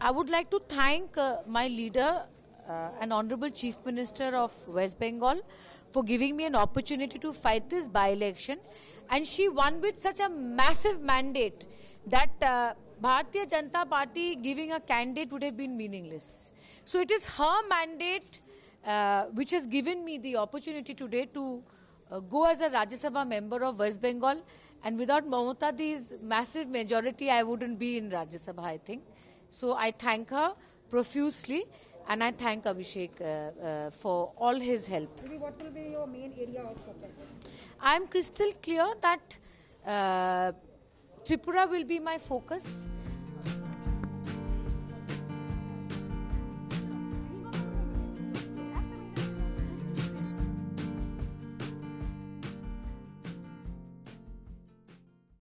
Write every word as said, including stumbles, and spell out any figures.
I would like to thank uh, my leader uh, and Honorable Chief Minister of West Bengal for giving me an opportunity to fight this by-election. And she won with such a massive mandate that uh, Bharatiya Janata Party giving a candidate would have been meaningless. So it is her mandate uh, which has given me the opportunity today to uh, go as a Rajya Sabha member of West Bengal. And without Mamata's massive majority, I wouldn't be in Rajya Sabha, I think. So I thank her profusely, and I thank Abhishek uh, uh, for all his help. Maybe what will be your main area of focus? I am crystal clear that uh, Tripura will be my focus.